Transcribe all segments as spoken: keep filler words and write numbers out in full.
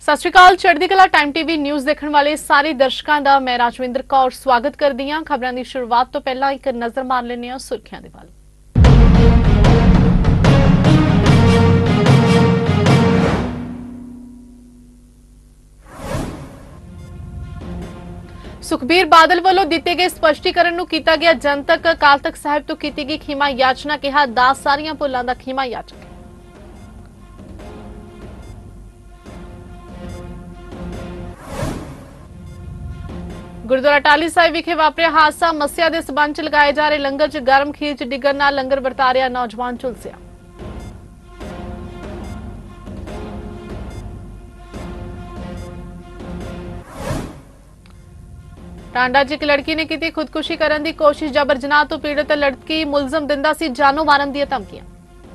सत श्री अकाल। चढ़दी कला टाइम टीवी न्यूज़ देखने वाले सारे दर्शकों का मैं राजविंदर कौर स्वागत करती हाँ। खबरों की शुरुआत तो पहला एक नज़र मार लेने हैं सुर्खियां दे वाल। सुखबीर बादल वालों दिते गए स्पष्टीकरण नूं कीता गया जनतक। अकाल तख्त साहिब तो की गई खीमा याचना, कहा दस सारियां भुलां दा खीमा याचक। गुरुद्वारा टाली साहिब विखे वापरिया हादसा, मस्सिया के संबंध च लगाए जा रहे लंगर च गर्म खीर च डिगण नाल लंगर वरता रहा नौजवान झुलसिया। टांडा च एक लड़की ने की खुदकुशी करने की कोशिश, जबर जनाह तो पीड़ित लड़की मुलजम दिंदा सी जानों मारन दी धमकियां।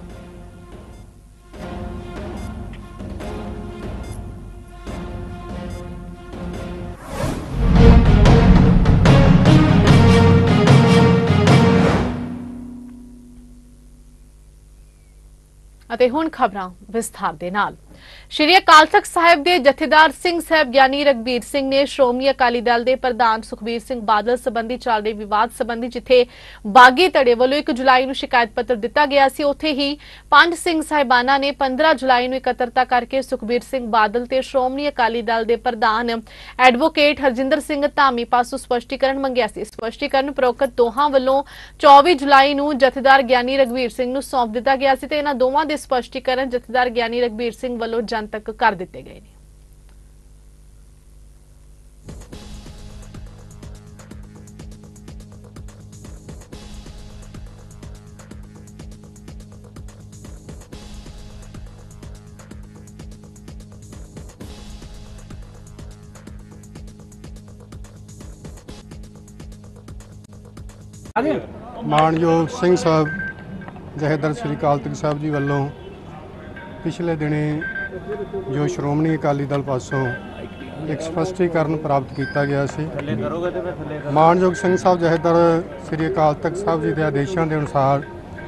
ਅਤੇ ਹੁਣ ਖਬਰਾਂ ਵਿਸਥਾਰ ਦੇ ਨਾਲ। श्री अकाल तख्त साहिब के जथेदार सिंह साहब ज्ञानी रघबीर सिंह ने श्रोमणी अकाली दल के प्रधान सुखबीर सिंह बादल संबंधी चल रहे विवाद संबंधी जिथे बागी धड़े वालों एक जुलाई को शिकायत पत्र दिता गया सी, उत्थे ही पंज सिंह साहिबाना ने पंद्रह जुलाई को एकत्रता करके सुखबीर सिंह बादल ते श्रोमणी अकाली दल के प्रधान एडवोकेट हरजिंदर सिंह धामी पासों स्पष्टीकरण मंगिया सी। स्पष्टीकरण उपरोक्त दोहां वालों चौबी जुलाई को जथेदार ज्ञानी रघबीर सिंह नूं सौंप दिता गया सी ते इन्हां दोवां दे स्पष्टीकरण जथेदार ज्ञानी रघबीर सिंह वालों जनतक कर दिते गए हैं। मानयोग सिंह साहब जहेदार श्री अकाल तख्त साहब जी वालों पिछले दिने जो श्रोमणी अकाली दल पासों एक स्पष्टीकरण प्राप्त किया गया सी। मानयोग सिंह साहब जहेदार श्री अकाल तख्त साहब जी के आदेशों के अनुसार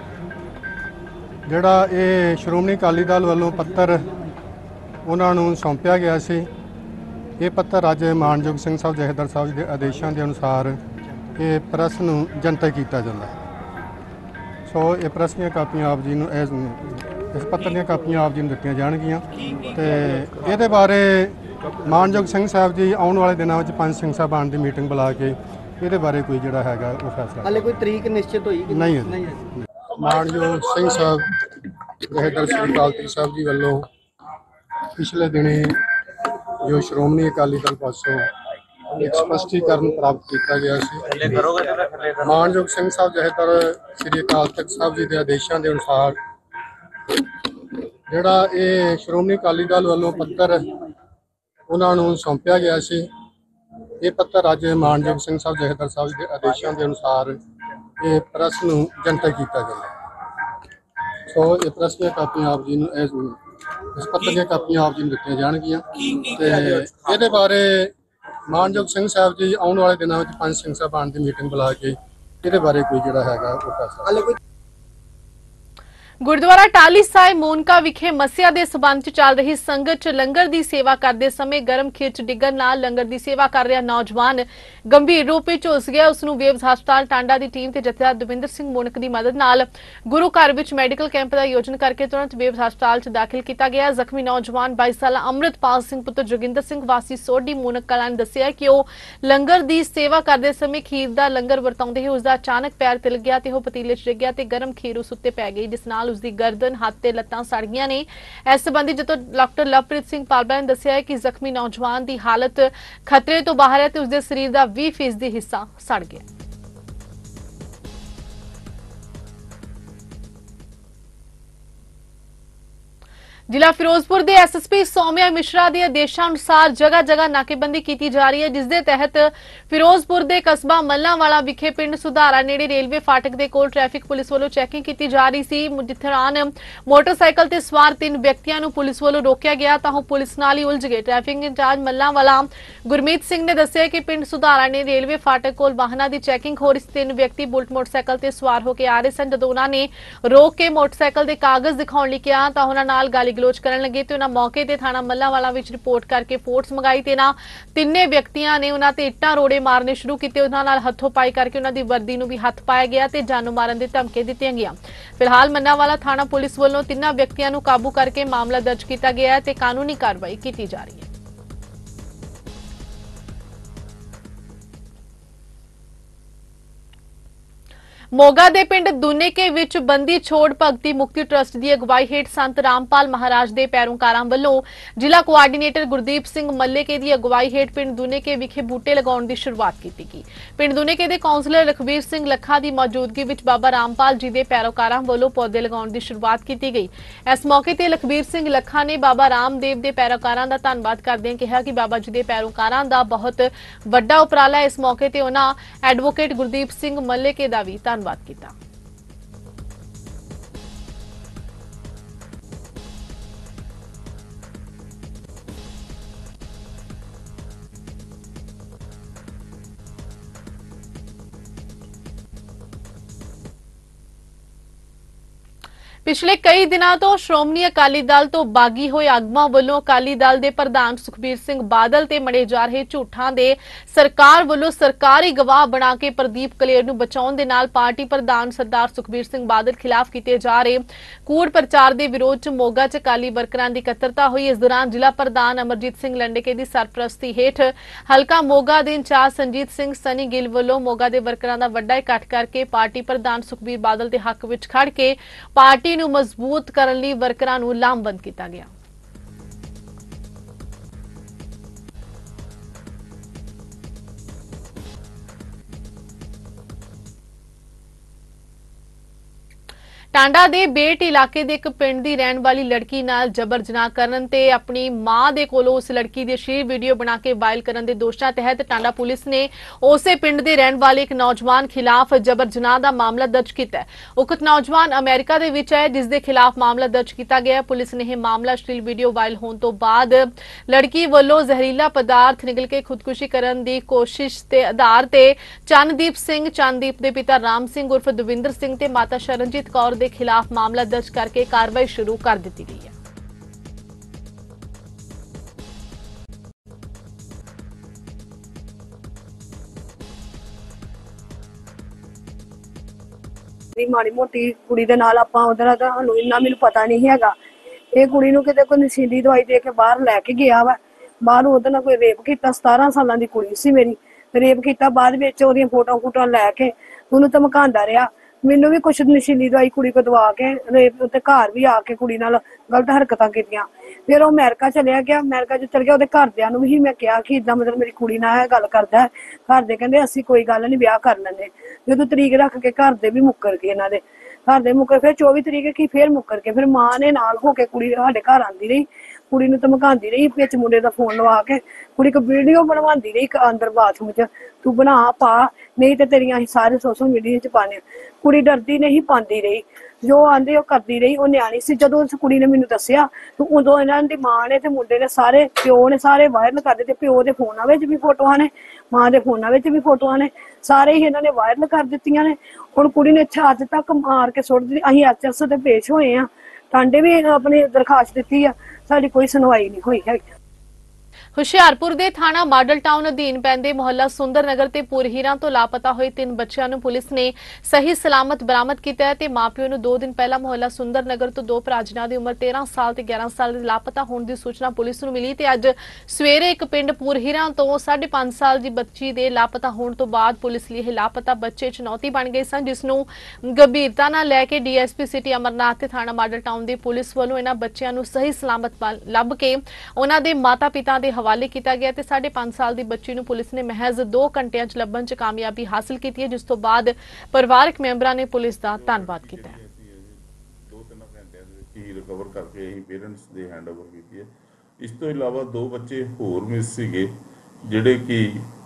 जिहड़ा ये श्रोमणी अकाली दल वालों पत्र उन्होंने सौंपया गया सी, ये पत्र अज मानयोग सिंह साहब जहेदार साहब जी के आदेशों के अनुसार ये प्रैस नूं जनतक किया जाता है। सो ये प्रैस दी कापियां आप जी नूं इस पत्र दी कापियां आप जी नूं दित्तियां जाणगियां ते इहदे बारे मानयोग सिंह साहब जी आने वाले दिनों में पंज सिंह साहबान की मीटिंग बुला के ये बारे कोई जिहड़ा हैगा वो फैसला हाले कोई तरीक निश्चित हुई नहीं है। मानयोग सिंह साहब जहेदार श्री अकाल तख्त साहब जी वालों पिछले दिने जो श्रोमणी अकाली दल पासों एक स्पष्टीकरण प्राप्त किया गया सी। मानयोग सिंह साहब जहेदार श्री अकाल तख्त साहब जी के आदेशों के अनुसार जिहड़ा ये श्रोमणी अकाली दल वालों पत्र उन्होंने सौंपया गया सी, ये पत्र अज मानयोग सिंह साहब जहेदार साहब के आदेशों के अनुसार ये प्रैस नूं जनतक किया जाता। सो ये प्रैस दी कापियां आप जी नूं इस पत्र दी कापियां आप जी नूं दित्तियां जाणगियां ते इहदे बारे मानयोग सिंह साहब जी आने वाले दिनों में पंज सिंह साहबान की मीटिंग बुला के ये बारे कोई जिहड़ा हैगा वो फैसला। गुरुद्वारा टाली साहिब मोनका विखे मस्सिया के संबंध च चल रही संगत च लंगर की सेवा करते समय गर्म खीर च डिगण नाल लंगर की सेवा कर रहा नौजवान गंभीर रूप में झुलस गया। उसनूं वेब्स हस्पताल टांडा की टीम ते जथेदार दविंदर सिंह मोनक की मदद नाल गुरु घर विच मैडिकल कैंप का आयोजन करके तुरंत वेब्स हस्पताल च दाखिल किया गया। जख्मी नौजवान बाईस साल अमृतपाल सिंह पुत्र जोगिंदर सिंह वासी सोढ़ी मोनक कलां ने दस्सिया कि वह लंगर की सेवा करते समय खीर का लंगर वरताउंदे ही उसका अचानक पैर तिल गया ते वह पतीले च डिग गया ते गर्म खीर उस उत्ते पै गई, जिस नाल उसकी गर्दन हाथ ते लत्तां सड़ गईयां ने। इस संबंधी जदों डॉक्टर लवप्रीत सिंह पालबा ने दस्सिया है कि जख्मी नौजवान की हालत खतरे तो बाहर है ते उसके शरीर का बीस फीसदी हिस्सा सड़ गया। जिला फिरोजपुर के S S P Saumya Mishra के आदेशानुसार जगह जगह नाकेबंदी की जा रही है, जिसके तहत फिरोजपुर के कस्बा मल्लांवाला विखे पिंड सुधारा नेड़े रेलवे फाटक के कोल ट्रैफिक पुलिस वालों चैकिंग की जा रही सी। जिस दौरान मोटरसाइकिल ते सवार तीन व्यक्तियों को पुलिस वालों रोकया गया तां पुलिस नाल ही उलझ गए। ट्रैफिक इंचार्ज मल्लांवाला गुरमीत सिंह ने दस्सिया कि पिंड सुधारा ने रेलवे फाटक कोल वाहनों की चैकिंग हो रही सी। तीन व्यक्ति बुलट मोटरसाइकिल ते सवार होकर आ रहे सन। जदों उन्होंने रोक के मोटरसाइकिल के कागज दिखाने लई कहा तां उन्हां नाल गाली ਗਲੋਚ ਕਰਨ ਲੱਗੇ ਤੇ ਉਹਨਾਂ ਮੌਕੇ ਤੇ ਥਾਣਾ ਮੱਲਾਂਵਾਲਾ ਵਿੱਚ ਰਿਪੋਰਟ ਕਰਕੇ ਫੋਰਸ ਮੰਗਾਈ ਤੇ ਨਾ ਤਿੰਨੇ ਵਿਅਕਤੀਆਂ ਨੇ ਉਹਨਾਂ ਤੇ ਇੱਟਾਂ ਰੋੜੇ ਮਾਰਨੇ ਸ਼ੁਰੂ ਕੀਤੇ। ਉਹਨਾਂ ਨਾਲ ਹੱਥੋਂ ਪਾਈ ਕਰਕੇ ਉਹਨਾਂ ਦੀ ਵਰਦੀ ਨੂੰ ਵੀ ਹੱਥ ਪਾਇਆ ਗਿਆ ਤੇ ਜਾਨੋਂ ਮਾਰਨ ਦੀ ਧਮਕੀ ਦਿੱਤੀਆਂ ਗਈਆਂ। ਫਿਲਹਾਲ ਮੱਲਾਂਵਾਲਾ ਥਾਣਾ ਪੁਲਿਸ ਵੱਲੋਂ ਤਿੰਨਾਂ ਵਿਅਕਤੀਆਂ ਨੂੰ ਕਾਬੂ ਕਰਕੇ ਮਾਮਲਾ ਦਰਜ ਕੀਤਾ ਗਿਆ ਹੈ ਤੇ ਕਾਨੂੰਨੀ ਕਾਰਵਾਈ ਕੀਤੀ ਜਾ ਰਹੀ ਹੈ। ਮੋਗਾ ਦੇ ਪਿੰਡ ਦੁਨੇਕੇ ਵਿੱਚ ਬੰਦੀ ਛੋੜ ਭਗਤੀ ਮੁਕਤੀ ਟਰਸਟ ਦੀ ਅਗਵਾਈ ਹੇਠ ਸੰਤ ਰਾਮਪਾਲ ਮਹਾਰਾਜ ਦੇ ਪੈਰੋਕਾਰਾਂ ਵੱਲੋਂ ਜ਼ਿਲ੍ਹਾ ਕੋਆਰਡੀਨੇਟਰ ਗੁਰਦੀਪ ਸਿੰਘ ਮੱਲੇਕੇ ਦੀ ਅਗਵਾਈ ਹੇਠ ਪਿੰਡ ਦੁਨੇਕੇ ਵਿਖੇ ਬੂਟੇ ਲਗਾਉਣ ਦੀ ਸ਼ੁਰੂਆਤ ਕੀਤੀ ਗਈ। ਪਿੰਡ ਦੁਨੇਕੇ ਦੇ ਕਾਉਂਸਲਰ ਲਖਵੀਰ ਸਿੰਘ ਲੱਖਾ ਦੀ ਮੌਜੂਦਗੀ ਵਿੱਚ ਬਾਬਾ ਰਾਮਪਾਲ ਜੀ ਦੇ ਪੈਰੋਕਾਰਾਂ ਵੱਲੋਂ ਪੌਦੇ ਲਗਾਉਣ ਦੀ ਸ਼ੁਰੂਆਤ ਕੀਤੀ ਗਈ। ਇਸ ਮੌਕੇ ਤੇ ਲਖਵੀਰ ਸਿੰਘ ਲੱਖਾ ਨੇ ਬਾਬਾ ਰਾਮਦੇਵ ਦੇ ਪੈਰੋਕਾਰਾਂ ਦਾ ਧੰਨਵਾਦ ਕਰਦਿਆਂ ਕਿਹਾ ਕਿ ਬਾਬਾ ਜੀ ਦੇ ਪੈਰੋਕਾਰਾਂ ਦਾ ਬਹੁਤ ਵੱਡਾ ਉਪਰਾਲਾ ਹੈ। ਇਸ ਮੌਕੇ ਤੇ ਉਹਨਾਂ ਐਡਵੋਕੇਟ ਗੁਰਦੀਪ ਸਿੰਘ ਮੱਲੇਕੇ ਦਾ ਵੀ ਧੰਨਵਾਦ ਕੀਤਾ। ਪਿਛਲੇ ਕਈ ਦਿਨਾਂ ਤੋਂ ਸ਼੍ਰੋਮਣੀ ਅਕਾਲੀ ਦਲ ਤੋਂ ਬਾਗੀ ਹੋਏ ਆਗੂਆਂ ਵੱਲੋਂ ਅਕਾਲੀ ਦਲ ਦੇ ਪ੍ਰਧਾਨ ਸੁਖਬੀਰ ਸਿੰਘ ਬਾਦਲ ਤੇ ਮੜੇ ਜਾ ਰਹੇ ਝੂਠਾਂ ਦੇ ਸਰਕਾਰ ਵੱਲੋਂ ਸਰਕਾਰੀ ਗਵਾਹ ਬਣਾ ਕੇ ਪ੍ਰਦੀਪ ਕਲੇਰ ਨੂੰ ਬਚਾਉਣ ਦੇ ਨਾਲ ਪਾਰਟੀ ਪ੍ਰਧਾਨ ਸਰਦਾਰ ਸੁਖਬੀਰ ਸਿੰਘ ਬਾਦਲ ਖਿਲਾਫ ਕੀਤੇ ਜਾ ਰਹੇ ਕੂੜ ਪ੍ਰਚਾਰ ਦੇ ਵਿਰੋਧ ਚ ਮੋਗਾ ਚ ਅਕਾਲੀ ਵਰਕਰਾਂ ਦੀ ਇਕੱਤਰਤਾ ਹੋਈ। ਇਸ ਦੌਰਾਨ ਜ਼ਿਲ੍ਹਾ ਪ੍ਰਧਾਨ ਅਮਰਜੀਤ ਸਿੰਘ ਲੰਡੇਕੇ ਦੀ ਸਰਪ੍ਰਸਤੀ ਹੇਠ ਹਲਕਾ ਮੋਗਾ ਦੇ ਇੰਚਾਰਜ ਸੰਜੀਤ ਸਿੰਘ ਸਨੀ ਗਿੱਲ ਵੱਲੋਂ ਮੋਗਾ ਦੇ ਵਰਕਰਾਂ ਦਾ ਵੱਡਾ ਇਕੱਠ ਕਰਕੇ ਪਾਰਟੀ ਪ੍ਰਧਾਨ ਸੁਖਬੀਰ ਬਾਦਲ ਦੇ ਹੱਕ ਵਿੱਚ ਖੜ ਕੇ ਪਾਰਟੀ ਨੂੰ ਮਜ਼ਬੂਤ ਕਰਨ ਲਈ ਵਰਕਰਾਂ ਨੂੰ ਲਾਮਬੰਦ ਕੀਤਾ ਗਿਆ। ਟਾਂਡਾ ਦੇ ਬੇਟ ਇਲਾਕੇ ਦੇ ਇੱਕ ਪਿੰਡ ਦੀ ਰਹਿਣ ਵਾਲੀ ਲੜਕੀ ਨਾਲ ਜਬਰ ਜਨਾਹ ਕਰਨ ਤੇ ਆਪਣੀ ਮਾਂ ਦੇ ਕੋਲੋਂ ਉਸ ਲੜਕੀ ਦੀ ਅਸ਼ਲੀਲ ਵੀਡੀਓ ਬਣਾ ਕੇ ਵਾਇਰਲ ਕਰਨ ਦੇ ਦੋਸ਼ਾਂ ਤਹਿਤ ਟਾਂਡਾ ਪੁਲਿਸ ਨੇ ਉਸੇ ਪਿੰਡ ਦੇ ਰਹਿਣ ਵਾਲੇ ਇੱਕ ਨੌਜਵਾਨ ਖਿਲਾਫ ਜਬਰ ਜਨਾਹ ਦਾ ਮਾਮਲਾ ਦਰਜ ਕੀਤਾ ਹੈ। ਉਕਤ ਨੌਜਵਾਨ ਅਮਰੀਕਾ ਦੇ ਵਿੱਚ ਹੈ ਜਿਸ ਦੇ ਖਿਲਾਫ ਮਾਮਲਾ ਦਰਜ ਕੀਤਾ ਗਿਆ। ਪੁਲਿਸ ਨੇ ਇਹ ਮਾਮਲਾ ਅਸ਼ਲੀਲ ਵੀਡੀਓ ਵਾਇਰਲ ਹੋਣ ਤੋਂ ਬਾਅਦ ਲੜਕੀ ਵੱਲੋਂ ਜ਼ਹਿਰੀਲਾ ਪਦਾਰਥ ਨਿਗਲ ਕੇ ਖੁਦਕੁਸ਼ੀ ਕਰਨ ਦੀ ਕੋਸ਼ਿਸ਼ ਦੇ ਆਧਾਰ ਤੇ ਚੰਨਦੀਪ ਸਿੰਘ ਚੰਨਦੀਪ ਦੇ ਪਿਤਾ ਰਾਮ ਸਿੰਘ ਉਰਫ ਦਵਿੰਦਰ ਸਿੰਘ ਤੇ ਮਾਤਾ ਸ਼ਰਨਜੀਤ ਕੌਰ ਦੇ ਖਿਲਾਫ ਮਾਮਲਾ ਦਰਜ ਕਰਕੇ ਕਾਰਵਾਈ ਸ਼ੁਰੂ ਕਰ ਦਿੱਤੀ ਗਈ ਹੈ। ਮਾੜੀ ਮੋਟੀ ਕੁੜੀ ਦੇ ਨਾਲ ਆਪਾਂ ਉਧਰ ਦਾ ਸਾਨੂੰ ਇੰਨਾ ਮੈਨੂੰ ਪਤਾ ਨਹੀਂ ਹੈਗਾ। ਇਹ ਕੁੜੀ ਨੂੰ ਕਿਤੇ ਕੋਈ ਨਸ਼ੀਲੀ ਦਵਾਈ ਦੇ ਕੇ ਬਾਹਰ ਲੈ ਕੇ ਗਿਆ ਵਾ। ਬਾਹਰ ਉਹਦੇ ਨਾਲ ਕੋਈ ਰੇਪ ਕੀਤਾ। ਸਤਾਰਾਂ ਸਾਲਾਂ ਦੀ ਕੁੜੀ ਸੀ ਮੇਰੀ, ਰੇਪ ਕੀਤਾ। ਬਾਅਦ ਵਿੱਚ ਉਹਦੀਆਂ ਫੋਟੋ ਫੋਟੋ ਲੈ ਕੇ ਉਹਨੂੰ ਧਮਕਾਉਂਦਾ ਰਿਹਾ। ਮੈਨੂੰ ਵੀ ਕੁਛ ਨਸ਼ੀਲੀ ਦਵਾਈ ਕੁੜੀ ਕੋ ਦਵਾ ਕੇ ਰੇਪ ਉੱਤੇ ਘਰ ਵੀ ਆ ਕੇ ਕੁੜੀ ਨਾਲ ਗਲਤ ਹਰਕਤਾਂ ਕੀਤੀਆਂ। ਫਿਰ ਉਹ ਅਮਰੀਕਾ ਚਲਿਆ ਗਿਆ। ਅਮਰੀਕਾ ਚ ਚਲ ਗਿਆ। ਉਹਦੇ ਘਰਦਿਆਂ ਨੂੰ ਵੀ ਮੈਂ ਕਿਹਾ ਕਿ ਇਦਾਂ ਮਤਲਬ ਮੇਰੀ ਕੁੜੀ ਨਾਲ ਇਹ ਗੱਲ ਕਰਦਾ। ਘਰ ਦੇ ਕਹਿੰਦੇ ਅਸੀਂ ਕੋਈ ਗੱਲ ਨਹੀਂ, ਵਿਆਹ ਕਰ ਲੈਂਦੇ। ਜਦੋਂ ਤਰੀਕ ਰੱਖ ਕੇ ਘਰ ਦੇ ਵੀ ਮੁੱਕਰ ਗਏ। ਇਹਨਾਂ ਦੇ ਘਰ ਦੇ ਮੁੱਕਰ ਫਿਰ ਚੌਵੀ ਤਰੀਕ ਕੀ ਫਿਰ ਮੁੱਕਰ ਕੇ ਫਿਰ ਮਾਂ ਨੇ ਨਾਲ ਹੋ ਕੇ ਕੁੜੀ ਸਾਡੇ ਘਰ ਆਉਂਦੀ ਰਹੀ। ਕੁੜੀ ਨੂੰ ਧਮਕਾਉਂਦੀ ਰਹੀ। ਵਿੱਚ ਮੁੰਡੇ ਦਾ ਫੋਨ ਲਵਾ ਕੇ ਕੁੜੀ ਕੋ ਵੀਡੀਓ ਬਣਵਾਉਂਦੀ ਰਹੀ ਅੰਦਰ ਬਾਥਰੂਮ ਚ, ਤੂੰ ਬਣਾ ਪਾ ਨਹੀਂ ਤੇ ਤੇਰੀਆਂ ਅਸੀਂ ਸਾਰੇ ਸੋਸ਼ਲ ਮੀਡੀਆ ਚ ਪਾਣੇ। ਕੁੜੀ ਡਰਦੀ ਨਹੀਂ, ਪਾਉਂਦੀ ਰਹੀ। ਜੋ ਆਂਦੇ ਉਹ ਕਰਦੀ ਰਹੀ। ਉਹ ਨਿਆਣੀ ਸੀ। ਜਦੋਂ ਉਸ ਕੁੜੀ ਨੇ ਮੈਨੂੰ ਦੱਸਿਆ ਤੇ ਉਦੋਂ ਇਹਨਾਂ ਦੀ ਮਾਂ ਨੇ ਤੇ ਮੁੰਡੇ ਨੇ ਸਾਰੇ ਪਿਓ ਨੇ ਸਾਰੇ ਵਾਇਰਲ ਕਰ ਦਿੱਤੇ। ਪਿਓ ਦੇ ਫੋਨਾਂ ਵਿੱਚ ਵੀ ਫੋਟੋਆਂ ਨੇ, ਮਾਂ ਦੇ ਫੋਨਾਂ ਵਿੱਚ ਵੀ ਫੋਟੋਆਂ ਨੇ, ਸਾਰੇ ਹੀ ਇਹਨਾਂ ਨੇ ਵਾਇਰਲ ਕਰ ਦਿੱਤੀਆਂ ਨੇ। ਹੁਣ ਕੁੜੀ ਨੇ ਇੱਥੇ ਅੱਜ ਤੱਕ ਮਾਰ ਕੇ ਸੁੱਟ ਦਿੱਤੀ। ਅਸੀਂ ਐਚ ਐਸ ਤੇ ਪੇਸ਼ ਹੋਏ ਆ, ਟਾਂਡੇ ਵੀ ਆਪਣੀ ਦਰਖਾਸਤ ਦਿੱਤੀ ਆ, ਸਾਡੀ ਕੋਈ ਸੁਣਵਾਈ ਨਹੀਂ ਹੋਈ ਹੈਗੀ। ਹੁਸ਼ਿਆਰਪੁਰ ਦੇ ਥਾਣਾ ਮਾਡਲ ਟਾਊਨ ਅਧੀਨ ਪੈਂਦੇ ਮੁਹੱਲਾ ਸੁੰਦਰ ਨਗਰ ਤੇ ਪੁਰਹੀਰਾਂ ਤੋਂ ਲਾਪਤਾ ਹੋਏ ਤਿੰਨ ਬੱਚਿਆਂ ਨੂੰ ਪੁਲਿਸ ਨੇ ਸਹੀ ਸਲਾਮਤ ਬਰਾਮਦ ਕੀਤਾ ਹੈ ਤੇ ਮਾਪਿਓ ਨੂੰ ਦੋ ਦਿਨ ਪਹਿਲਾਂ ਮੁਹੱਲਾ ਸੁੰਦਰ ਨਗਰ ਤੋਂ ਦੋ ਭਰਾ ਜਿਨ੍ਹਾਂ ਦੀ ਉਮਰ ਤੇਰਾਂ ਸਾਲ ਤੇ ਗਿਆਰਾਂ ਸਾਲ ਦੇ ਲਾਪਤਾ ਹੋਣ ਦੀ ਸੂਚਨਾ ਪੁਲਿਸ ਨੂੰ ਮਿਲੀ ਤੇ ਅੱਜ ਸਵੇਰੇ ਇੱਕ ਪਿੰਡ ਪੁਰਹੀਰਾਂ ਤੋਂ ਸਾਢੇ ਪੰਜ ਸਾਲ ਦੀ ਬੱਚੀ ਦੇ ਲਾਪਤਾ ਹੋਣ ਤੋਂ ਬਾਅਦ ਪੁਲਿਸ ਲਈ ਇਹ ਲਾਪਤਾ ਬੱਚੇ ਚੁਣੌਤੀ ਬਣ ਗਏ ਸਨ, ਜਿਸ ਨੂੰ ਗੰਭੀਰਤਾ ਨਾਲ ਲੈ ਕੇ ਡੀਐਸਪੀ ਸਿਟੀ ਅਮਰਨਾਥ ਤੇ ਥਾਣਾ ਮਾਡਲ ਟਾਊਨ ਦੀ ਪੁਲਿਸ ਵੱਲੋਂ ਇਹਨਾਂ ਬੱਚਿਆਂ ਨੂੰ ਸਹੀ ਸਲਾਮਤ ਲੱਭ ਕੇ ਉਹਨਾਂ ਦੇ ਮਾਤਾ ਪਿਤਾ ਦੇ ਹਵਾਲੇ ਕੀਤਾ ਗਿਆ ਤੇ ਸਾਢੇ ਪੰਜ ਸਾਲ ਦੀ ਬੱਚੀ ਨੂੰ ਪੁਲਿਸ ਨੇ ਮਹਿਜ਼ ਦੋ ਘੰਟਿਆਂ ਚ ਲੱਭਣ ਚ ਕਾਮਯਾਬੀ ਹਾਸਲ ਕੀਤੀ ਹੈ, ਜਿਸ ਤੋਂ ਬਾਅਦ ਪਰਿਵਾਰਕ ਮੈਂਬਰਾਂ ਨੇ ਪੁਲਿਸ ਦਾ ਧੰਨਵਾਦ ਕੀਤਾ ਹੈ। ਦੋ ਤਿੰਨ ਘੰਟਿਆਂ ਦੇ ਵਿੱਚ ਹੀ ਰਿਕਵਰ ਕਰਕੇ ਅਸੀਂ ਪੇਰੈਂਟਸ ਦੇ ਹੈਂਡਓਵਰ ਕੀਤੀ ਹੈ। ਇਸ ਤੋਂ ਇਲਾਵਾ ਦੋ ਬੱਚੇ ਹੋਰ ਮਿਸ ਸੀਗੇ ਜਿਹੜੇ ਕਿ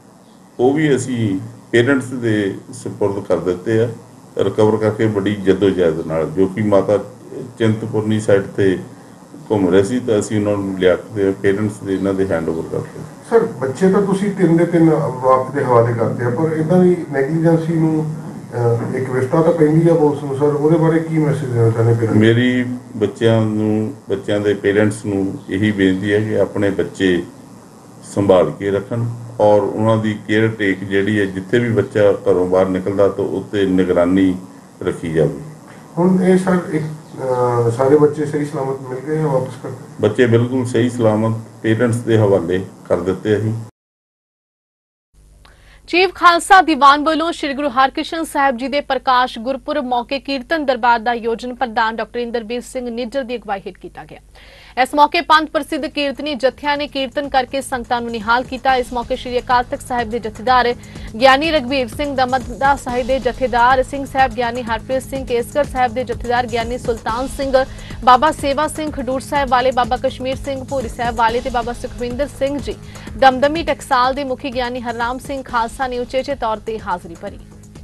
ਉਹ ਵੀ ਅਸੀਂ ਪੇਰੈਂਟਸ ਦੇ ਸਪੁਰਦ ਕਰ ਦਿੱਤੇ ਆ ਰਿਕਵਰ ਕਰਕੇ ਬੜੀ ਜਦੋਜਹਿਦ ਨਾਲ, ਜੋ ਕਿ ਮਾਤਾ ਚਿੰਤਪੁਰਨੀ ਸਾਈਡ ਤੇ ਘੁੰਮ ਰਹੇ ਸੀ ਤਾਂ ਅਸੀਂ ਉਹਨਾਂ ਨੂੰ ਲਿਆ ਕੇ ਪੇਰੈਂਟਸ ਦੇ ਇਹਨਾਂ ਦੇ ਹੈਂਡਓਵਰ ਕਰਦੇ। ਸਰ ਬੱਚੇ ਤਾਂ ਤੁਸੀਂ ਤਿੰਨ ਦੇ ਤਿੰਨ ਵਕਤ ਦੇ ਹਵਾਲੇ ਕਰਦੇ ਆ, ਪਰ ਇਦਾਂ ਦੀ ਨੈਗਲੀਜੈਂਸੀ ਨੂੰ ਇੱਕ ਵਿਵਸਥਾ ਤਾਂ ਪੈਂਦੀ ਆ ਪੁਲਿਸ ਨੂੰ ਸਰ, ਉਹਦੇ ਬਾਰੇ ਕੀ ਮੈਸੇਜ ਦੇਣਾ ਚਾਹੁੰਦੇ ਪੇਰੈਂਟਸ? ਮੇਰੀ ਬੱਚਿਆਂ ਨੂੰ ਬੱਚਿਆਂ ਦੇ ਪੇਰੈਂਟਸ ਨੂੰ ਇਹੀ ਬੇਨਤੀ ਹੈ ਕਿ ਆਪਣੇ ਬੱਚੇ ਸੰਭਾਲ ਕੇ ਰੱਖਣ ਔਰ ਉਹਨਾਂ ਦੀ ਕੇਅਰ ਟੇਕ ਜਿਹੜੀ ਹੈ, ਜਿੱਥੇ ਵੀ ਬੱਚਾ ਘਰੋਂ ਬਾਹਰ ਨਿਕਲਦਾ ਤਾਂ ਉੱਤੇ ਨਿਗਰਾਨੀ ਰੱਖੀ ਜਾਵੇ। ਹੁਣ ਇਹ ਸਰ ਇੱਕ ਸਾਰੇ ਬੱਚੇ ਸਹੀ ਸਲਾਮਤ ਮਿਲ ਗਏ ਜਾਂ ਵਾਪਸ ਕਰ ਦਿੱਤੇ? ਬੱਚੇ ਬਿਲਕੁਲ ਸਹੀ ਸਲਾਮਤ ਪੇਰੈਂਟਸ ਦੇ ਹਵਾਲੇ ਕਰ ਦਿੱਤੇ ਅਸੀਂ। ਚੀਫ ਖਾਲਸਾ ਦੀਵਾਨ ਵੱਲੋਂ ਸ੍ਰੀ ਗੁਰੂ ਹਰਕ੍ਰਿਸ਼ਨ ਸਾਹਿਬ ਜੀ ਦੇ ਪ੍ਰਕਾਸ਼ ਗੁਰਪੁਰਬ ਮੌਕੇ ਕੀਰਤਨ ਦਰਬਾਰ ਦਾ ਆਯੋਜਨ ਪ੍ਰਧਾਨ ਡਾਕਟਰ ਇੰਦਰਬੀਰ ਸਿੰਘ ਨਿੱਜਰ ਦੀ ਅਗਵਾਈ ਹੇਠ ਕੀਤਾ ਗਿਆ। ਇਸ ਮੌਕੇ ਪੰਜ ਪ੍ਰਸਿੱਧ ਕੀਰਤਨੀ ਜਥਿਆਂ ਨੇ ਕੀਰਤਨ ਕਰਕੇ ਸੰਗਤਾਂ ਨੂੰ ਨਿਹਾਲ ਕੀਤਾ। ਇਸ ਮੌਕੇ ਸ੍ਰੀ ਅਕਾਲ ਤਖਤ ਸਾਹਿਬ ਦੇ ਜਥੇਦਾਰ ਗਿਆਨੀ ਰਘਬੀਰ ਸਿੰਘ ਦਮਦਮਾ ਸਾਹਿਬ ਦੇ ਜਥੇਦਾਰ ਸਿੰਘ ਸਾਹਿਬ ਗਿਆਨੀ ਹਰਪ੍ਰੀਤ ਸਿੰਘ ਕੇਸਗੜ੍ਹ ਸਾਹਿਬ ਦੇ ਜਥੇਦਾਰ ਗਿਆਨੀ ਸੁਲਤਾਨ ਸਿੰਘ, ਬਾਬਾ ਸੇਵਾ ਸਿੰਘ ਖਡੂਰ ਸਾਹਿਬ ਵਾਲੇ, ਬਾਬਾ ਕਸ਼ਮੀਰ ਸਿੰਘ ਭੂਰੀ ਸਾਹਿਬ ਵਾਲੇ ਤੇ ਬਾਬਾ ਸੁਖਵਿੰਦਰ ਸਿੰਘ ਜੀ ਦਮਦਮੀ ਟਕਸਾਲ ਦੇ ਮੁਖੀ ਗਿਆਨੀ ਹਰਨਾਮ ਸਿੰਘ ਖਾਲਸਾ ਨੇ ਉਚੇਚੇ ਤੌਰ ਤੇ ਹਾਜ਼ਰੀ ਭਰੀ।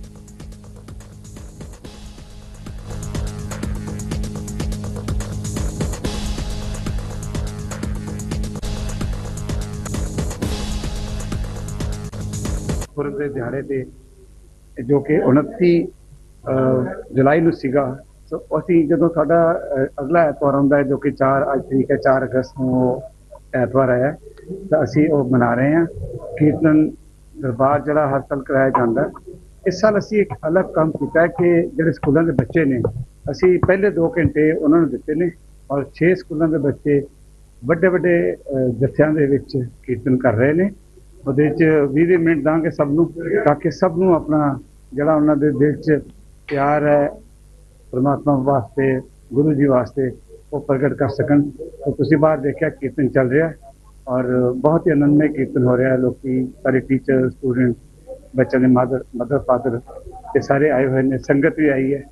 ਗੁਰਪੁਰਬ ਦੇ ਦਿਹਾੜੇ ਤੇ ਜੋ ਕਿ ਉਨੱਤੀ ਜੁਲਾਈ ਨੂੰ ਸੀਗਾ, ਸੋ ਅਸੀਂ ਜਦੋਂ ਸਾਡਾ ਅਗਲਾ ਐਤਵਾਰ ਆਉਂਦਾ ਹੈ ਜੋ ਕਿ ਚਾਰ ਅੱਜ ਤਰੀਕ ਹੈ ਚਾਰ ਅਗਸਤ ਨੂੰ ਉਹ ਐਤਵਾਰ ਆਇਆ, ਤਾਂ ਅਸੀਂ ਉਹ ਮਨਾ ਰਹੇ ਹਾਂ। ਕੀਰਤਨ ਦਰਬਾਰ ਜਿਹੜਾ ਹਰ ਸਾਲ ਕਰਾਇਆ ਜਾਂਦਾ। ਇਸ ਸਾਲ ਅਸੀਂ ਇੱਕ ਅਲੱਗ ਕੰਮ ਕੀਤਾ ਹੈ ਕਿ ਜਿਹੜੇ ਸਕੂਲਾਂ ਦੇ ਬੱਚੇ ਨੇ ਅਸੀਂ ਪਹਿਲੇ ਦੋ ਘੰਟੇ ਉਹਨਾਂ ਨੂੰ ਦਿੱਤੇ ਨੇ ਔਰ ਛੇ ਸਕੂਲਾਂ ਦੇ ਬੱਚੇ ਵੱਡੇ ਵੱਡੇ ਜਥਿਆਂ ਦੇ ਵਿੱਚ ਕੀਰਤਨ ਕਰ ਰਹੇ ਨੇ। ਉਹਦੇ 'ਚ ਵੀਹ ਵੀਹ ਮਿੰਟ ਦਾਂਗੇ ਸਭ ਨੂੰ, ਤਾਂ ਕਿ ਸਭ ਨੂੰ ਆਪਣਾ ਜਿਹੜਾ ਉਹਨਾਂ ਦੇ ਦਿਲ 'ਚ ਪਿਆਰ ਹੈ ਪਰਮਾਤਮਾ ਵਾਸਤੇ, ਗੁਰੂ ਜੀ ਵਾਸਤੇ, ਉਹ ਪ੍ਰਗਟ ਕਰ ਸਕਣ। ਤਾਂ ਤੁਸੀਂ ਬਾਹਰ ਦੇਖਿਆ ਕੀਰਤਨ ਚੱਲ ਰਿਹਾ ਔਰ ਬਹੁਤ ਹੀ ਆਨੰਦਮਈ ਕੀਰਤਨ ਹੋ ਰਿਹਾ। ਲੋਕੀ ਸਾਰੇ ਟੀਚਰ, ਸਟੂਡੈਂਟ, ਬੱਚਿਆਂ ਦੇ ਮਦਰ ਮਦਰ ਫਾਦਰ ਇਹ ਸਾਰੇ ਆਏ ਹੋਏ ਨੇ, ਸੰਗਤ ਵੀ ਆਈ ਹੈ।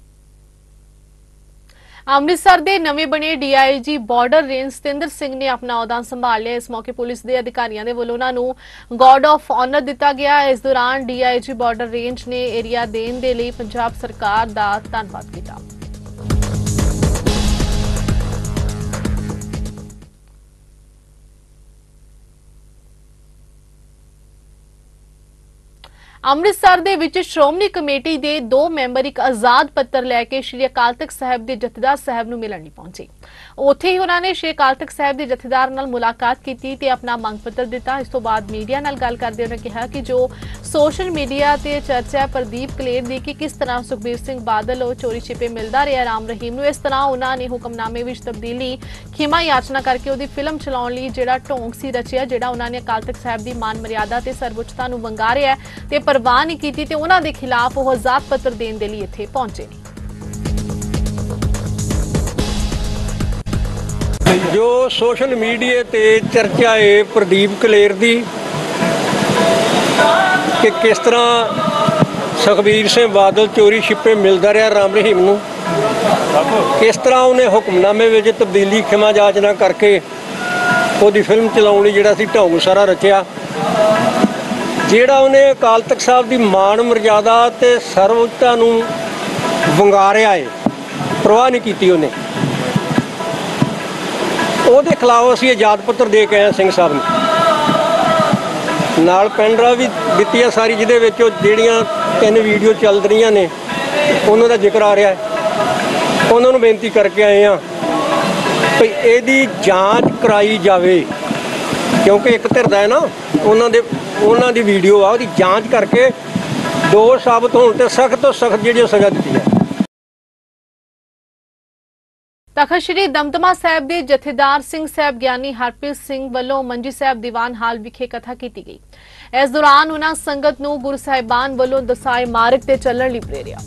ਅੰਮ੍ਰਿਤਸਰ ਦੇ ਨਵੇਂ ਬਣੇ DIG border range Satinder Singh ਨੇ ਆਪਣਾ ਅਹੁਦਾ ਸੰਭਾਲ ਲਿਆ। ਇਸ ਮੌਕੇ ਪੁਲਿਸ ਦੇ ਅਧਿਕਾਰੀਆਂ ਦੇ ਵੱਲੋਂ ਉਹਨਾਂ ਨੂੰ ਗਾਰਡ ਆਫ ਆਨਰ ਦਿੱਤਾ ਗਿਆ। ਇਸ ਦੌਰਾਨ ਡੀਆਈਜੀ ਬਾਰਡਰ ਰੇਂਜ ਨੇ ਏਰੀਆ ਦੇਣ ਦੇ ਲਈ ਪੰਜਾਬ ਸਰਕਾਰ ਦਾ ਧੰਨਵਾਦ ਕੀਤਾ। ਅੰਮ੍ਰਿਤਸਰ ਦੇ ਵਿੱਚ ਸ਼੍ਰੋਮਣੀ ਕਮੇਟੀ ਦੇ ਦੋ ਮੈਂਬਰ ਇੱਕ ਆਜ਼ਾਦ ਪੱਤਰ ਲੈ ਕੇ ਸ਼੍ਰੀ ਅਕਾਲ ਤਖਤ ਸਾਹਿਬ ਦੇ ਜਥੇਦਾਰ ਸਾਹਿਬ ਨੂੰ ਮਿਲਣ ਲਈ ਪਹੁੰਚੇ। ਉੱਥੇ ਹੀ ਉਹਨਾਂ ਨੇ ਸ਼੍ਰੀ ਅਕਾਲ ਤਖਤ ਸਾਹਿਬ ਦੇ ਜਥੇਦਾਰ ਨਾਲ ਮੁਲਾਕਾਤ ਕੀਤੀ ਤੇ ਆਪਣਾ ਮੰਗ ਪੱਤਰ ਦਿੱਤਾ। ਇਸ ਤੋਂ ਬਾਅਦ ਮੀਡੀਆ ਨਾਲ ਗੱਲ ਕਰਦੇ ਉਹਨਾਂ ਕਿਹਾ ਕਿ ਜੋ ਸੋਸ਼ਲ ਮੀਡੀਆ ਤੇ ਚਰਚਾ ਪ੍ਰਦੀਪ ਕਲੇਰ ਦੀ ਕਿ ਕਿਸ ਤਰ੍ਹਾਂ ਸੁਖਬੀਰ ਸਿੰਘ ਬਾਦਲ ਉਹ ਚੋਰੀ ਛਿਪੇ ਮਿਲਦਾ ਰਿਹਾ ਰਾਮ ਰਹੀਮ ਨੂੰ, ਇਸ ਤਰ੍ਹਾਂ ਉਹਨਾਂ ਨੇ ਹੁਕਮਨਾਮੇ ਵਿੱਚ ਤਬਦੀਲੀ, ਖਿਮਾ ਯਾਚਨਾ ਕਰਕੇ ਉਹਦੀ ਫਿਲਮ ਚਲਾਉਣ ਲਈ ਜਿਹੜਾ ਢੋਂਗ ਸੀ ਰਚਿਆ, ਜਿਹੜਾ ਉਹਨਾਂ ਨੇ ਅਕਾਲ ਤਖਤ ਸਾਹਿਬ ਦੀ ਮਾਨ ਮਰਿਆਦਾ ਤੇ ਸਰਵਉੱਚਤਾ ਨੂੰ ਵੰਗਾਰਿਆ ਤੇ ਪਰਵਾਹ ਨਹੀਂ ਕੀਤੀ ਤੇ ਉਹਨਾਂ ਦੇ ਖਿਲਾਫ ਉਹ ਆਜ਼ਾਦ ਪੱਤਰ ਦੇਣ ਦੇ ਲਈ ਇੱਥੇ ਪਹੁੰਚੇ ਨੇ। ਜੋ ਸੋਸ਼ਲ ਮੀਡੀਆ ਤੇ ਚਰਚਾ ਹੈ ਪ੍ਰਦੀਪ ਕਲੇਰ ਦੀ ਕਿ ਕਿਸ ਤਰ੍ਹਾਂ ਸੁਖਬੀਰ ਸਿੰਘ ਬਾਦਲ ਚੋਰੀ ਛਿਪੇ ਮਿਲਦਾ ਰਿਹਾ ਰਾਮ ਰਹੀਮ ਨੂੰ, ਕਿਸ ਤਰ੍ਹਾਂ ਉਹਨੇ ਹੁਕਮਨਾਮੇ ਵਿੱਚ ਤਬਦੀਲੀ, ਖਿਮਾ ਜਾਚਨਾ ਕਰਕੇ ਉਹਦੀ ਫਿਲਮ ਚਲਾਉਣ ਲਈ ਜਿਹੜਾ ਸੀ ਢੋਂਗ ਸਾਰਾ ਰਚਿਆ, ਜਿਹੜਾ ਉਹਨੇ ਅਕਾਲ ਤਖਤ ਸਾਹਿਬ ਦੀ ਮਾਣ ਮਰਿਆਦਾ ਤੇ ਸਰਵਉੱਚਤਾ ਨੂੰ ਵੰਗਾਰਿਆ ਹੈ, ਪਰਵਾਹ ਨਹੀਂ ਕੀਤੀ ਉਹਨੇ। ਉਹਦੇ ਖਿਲਾਫ ਅਸੀਂ ਆਜ਼ਾਦ ਪੱਤਰ ਦੇ ਕੇ ਆਏ ਸਿੰਘ ਸਾਹਿਬ ਨੂੰ, ਨਾਲ ਪੈਨਡਰਾ ਵੀ ਦਿੱਤੀ ਆ ਸਾਰੀ, ਜਿਹਦੇ ਵਿੱਚ ਉਹ ਜਿਹੜੀਆਂ ਤਿੰਨ ਵੀਡੀਓ ਚੱਲ ਰਹੀਆਂ ਨੇ ਉਹਨਾਂ ਦਾ ਜ਼ਿਕਰ ਆ ਰਿਹਾ ਹੈ। ਉਹਨਾਂ ਨੂੰ ਬੇਨਤੀ ਕਰਕੇ ਆਏ ਆ ਵੀ ਇਹਦੀ ਜਾਂਚ ਕਰਾਈ ਜਾਵੇ, ਕਿਉਂਕਿ ਇੱਕ ਧਿਰ ਦਾ ਹੈ ਨਾ, ਉਹਨਾਂ ਦੇ ਉਹਨਾਂ ਦੀ ਵੀਡੀਓ ਆ, ਉਹਦੀ ਜਾਂਚ ਕਰਕੇ ਦੋਸ਼ ਸਾਬਤ ਹੋਣ ਤੇ ਸਖਤ ਤੋਂ ਸਖਤ ਜਿਹੜੀ ਸਜ਼ਾ ਦਿੱਤੀ ਹੈ। ਤਖ਼ਤ ਸ੍ਰੀ ਦਮਦਮਾ ਸਾਹਿਬ ਦੇ ਜਥੇਦਾਰ ਸਿੰਘ ਸਾਹਿਬ ਗਿਆਨੀ ਹਰਪ੍ਰੀਤ ਸਿੰਘ ਵੱਲੋਂ ਮੰਜੀ ਸਾਹਿਬ ਦੀਵਾਨ ਹਾਲ ਵਿਖੇ ਕਥਾ ਕੀਤੀ ਗਈ। ਇਸ ਦੌਰਾਨ ਉਹਨਾਂ ਸੰਗਤ ਨੂੰ ਗੁਰੂ ਸਾਹਿਬਾਨ ਵੱਲੋਂ ਦਸਾਏ ਮਾਰਗ ਤੇ ਚੱਲਣ ਲਈ ਪ੍ਰੇਰਿਆ।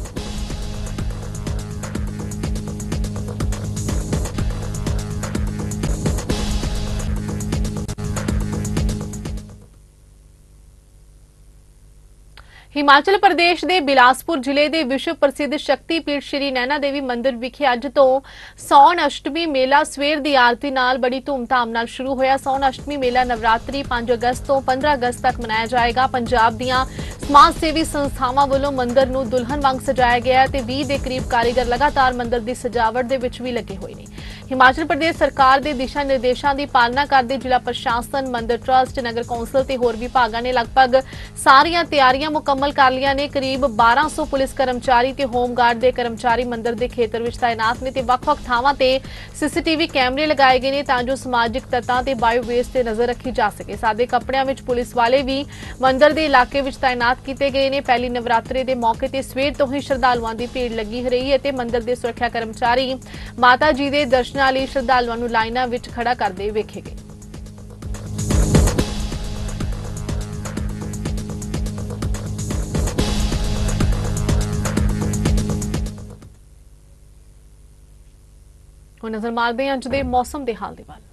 ਹਿਮਾਚਲ ਪ੍ਰਦੇਸ਼ ਦੇ ਬਿਲਾਸਪੁਰ ਜ਼ਿਲ੍ਹੇ ਦੇ ਵਿਸ਼ਵ ਪ੍ਰਸਿੱਧ ਸ਼ਕਤੀਪੀਠ ਸ਼੍ਰੀ ਨੈਣਾ ਦੇਵੀ ਮੰਦਿਰ ਵਿਖੇ ਅੱਜ ਤੋਂ ਸੌਣ ਅਸ਼ਟਮੀ ਮੇਲਾ ਸਵੇਰ ਦੀ ਆਰਤੀ ਨਾਲ ਬੜੀ ਧੂਮਧਾਮ ਨਾਲ ਸ਼ੁਰੂ ਹੋਇਆ। ਸੌਣ ਅਸ਼ਟਮੀ ਮੇਲਾ ਨਵਰਾਤਰੀ ਪੰਜ ਅਗਸਤ ਤੋਂ ਪੰਦਰਾਂ ਅਗਸਤ ਤੱਕ ਮਨਾਇਆ ਜਾਏਗਾ। ਪੰਜਾਬ ਦੀਆਂ ਸਮਾਜ ਸੇਵੀ ਸੰਸਥਾਵਾਂ ਵੱਲੋਂ ਮੰਦਿਰ ਨੂੰ ਦੁਲਹਨ ਵਾਂਗ ਸਜਾਇਆ ਗਿਆ ਹੈ ਤੇ ਵੀਹ ਦੇ ਕਰੀਬ ਕਾਰੀਗਰ ਲਗਾਤਾਰ ਮੰਦਿਰ ਦੀ ਸਜਾਵਟ ਦੇ ਵਿੱਚ ਵੀ ਲੱਗੇ ਹੋਏ ਨੇ। ਹਿਮਾਚਲ ਪ੍ਰਦੇਸ਼ ਸਰਕਾਰ ਦੇ ਦਿਸ਼ਾ ਨਿਰਦੇਸ਼ਾਂ ਦੀ ਪਾਲਣਾ ਕਰਦੇ ਜ਼ਿਲ੍ਹਾ ਪ੍ਰਸ਼ਾਸਨ, ਮੰਦਿਰ ਟਰਸਟ, ਨਗਰ ਕੌਂਸਲ ਤੇ ਹੋਰ ਵਿਭਾਗਾਂ ਨੇ ਲਗਭਗ ਸਾਰੀਆਂ ਤਿਆਰੀਆਂ ਮੁਕੰਮਲ ਕਰ ਲਈਆਂ ਨੇ। ਕਰੀਬ ਬਾਰਾਂ ਸੌ ਪੁਲਿਸ ਕਰਮਚਾਰੀ ਤੇ ਹੋਮਗਾਰਡ ਦੇ ਕਰਮਚਾਰੀ ਮੰਦਿਰ ਦੇ ਖੇਤਰ ਵਿੱਚ ਤਾਇਨਾਤ ਨੇ ਤੇ ਵੱਖ-ਵੱਖ ਥਾਵਾਂ ਤੇ ਸੀਸੀਟੀਵੀ ਕੈਮਰੇ ਲਗਾਏ ਗਏ ਨੇ ਤਾਂ ਜੋ ਸਮਾਜਿਕ ਤੱਤਾਂ ਤੇ ਬਾਇਓ ਵੇਸਟ ਤੇ ਨਜ਼ਰ ਰੱਖੀ ਜਾ ਸਕੇ। ਸਾਦੇ ਕੱਪੜਿਆਂ ਵਿੱਚ ਪੁਲਿਸ ਵਾਲੇ ਵੀ ਮੰਦਿਰ ਦੇ ਇਲਾਕੇ ਵਿੱਚ ਤਾਇਨਾਤ ਕੀਤੇ ਗਏ ਨੇ। ਪਹਿਲੀ ਨਵਰਾਤਰੇ ਦੇ ਮੌਕੇ ਤੇ ਸਵੇਰ ਤੋਂ ਹੀ ਸ਼ਰਧਾਲੂਆਂ ਦੀ ਭੀੜ ਲੱਗੀ ਰਹੀ ਹੈ ਤੇ ਮੰਦਿਰ ਦੇ ਸੁਰੱਖਿਆ ਕਰਮਚਾਰੀ ਮਾਤਾ ਜੀ ਦੇ ਦਰਸ਼ਨਾਂ ਲਈ ਸ਼ਰਧਾਲੂਆਂ ਨੂੰ ਲਾਈਨਾਂ ਵਿੱਚ ਖੜਾ ਕਰਦੇ ਵੇਖੇ ਗਏ। ਹੁਣ ਨਜ਼ਰ ਮਾਰਦੇ ਹਾਂ ਅੱਜ ਦੇ ਮੌਸਮ ਦੇ ਹਾਲ ਦੇ ਵੱਲ।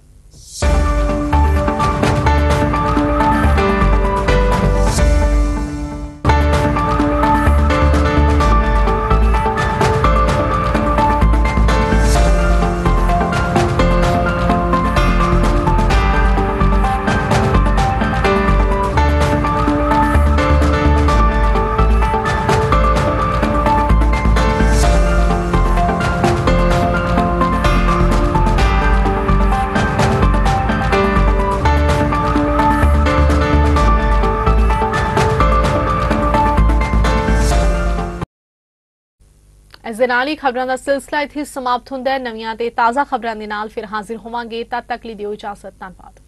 ਇਸ ਦੇ ਨਾਲ ਹੀ ਖਬਰਾਂ ਦਾ ਸਿਲਸਿਲਾ ਇੱਥੇ ਸਮਾਪਤ ਹੁੰਦਾ ਹੈ। ਨਵੀਆਂ ਤੇ ਤਾਜ਼ਾ ਖਬਰਾਂ ਦੇ ਨਾਲ ਫਿਰ ਹਾਜ਼ਰ ਹੋਵਾਂਗੇ। ਤਦ ਤੱਕ ਲਈ ਦਿਓ ਇਜਾਜ਼ਤ। ਧੰਨਵਾਦ।